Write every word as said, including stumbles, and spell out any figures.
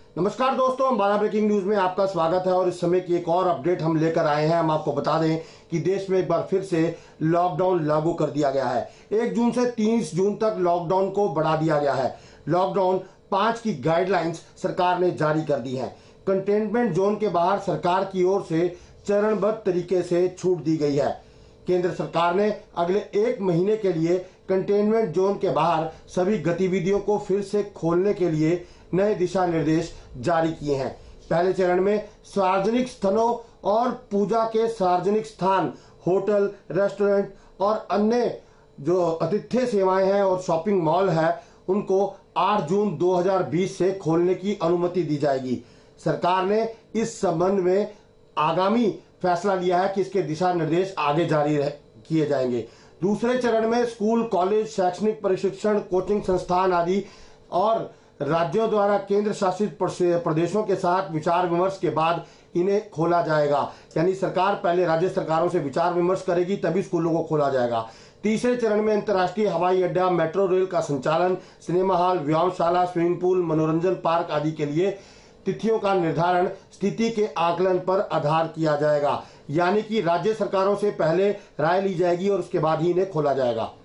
नमस्कार दोस्तों, हम बारह ब्रेकिंग न्यूज में आपका स्वागत है। और इस समय की एक और अपडेट हम लेकर आए हैं। हम आपको बता दें कि देश में एक बार फिर से लॉकडाउन लागू कर दिया गया है। एक जून से तीस जून तक लॉकडाउन को बढ़ा दिया गया है। लॉकडाउन पांच की गाइडलाइंस सरकार ने जारी कर दी है। कंटेनमेंट जोन के बाहर सरकार की ओर से चरणबद्ध तरीके से छूट दी गई है। केंद्र सरकार ने अगले एक महीने के लिए कंटेनमेंट जोन के बाहर सभी गतिविधियों को फिर से खोलने के लिए नए दिशा निर्देश जारी किए हैं। पहले चरण में सार्वजनिक स्थलों और पूजा के सार्वजनिक स्थान, होटल, रेस्टोरेंट और अन्य जो आतिथ्य सेवाएं हैं और शॉपिंग मॉल है, उनको आठ जून दो हज़ार बीस से खोलने की अनुमति दी जाएगी। सरकार ने इस संबंध में आगामी फैसला लिया है कि इसके दिशा निर्देश आगे जारी किए जाएंगे। दूसरे चरण में स्कूल, कॉलेज, शैक्षणिक प्रशिक्षण, कोचिंग संस्थान आदि और राज्यों द्वारा केंद्र शासित प्रदेशों के साथ विचार विमर्श के बाद इन्हें खोला जाएगा। यानी सरकार पहले राज्य सरकारों से विचार विमर्श करेगी, तभी स्कूलों को खोला जाएगा। तीसरे चरण में अंतर्राष्ट्रीय हवाई अड्डा, मेट्रो रेल का संचालन, सिनेमा हॉल, व्यायामशाला, स्विमिंग पूल, मनोरंजन पार्क आदि के लिए तिथियों का निर्धारण स्थिति के आकलन पर आधार किया जाएगा। यानी कि राज्य सरकारों से पहले राय ली जाएगी और उसके बाद ही इन्हें खोला जाएगा।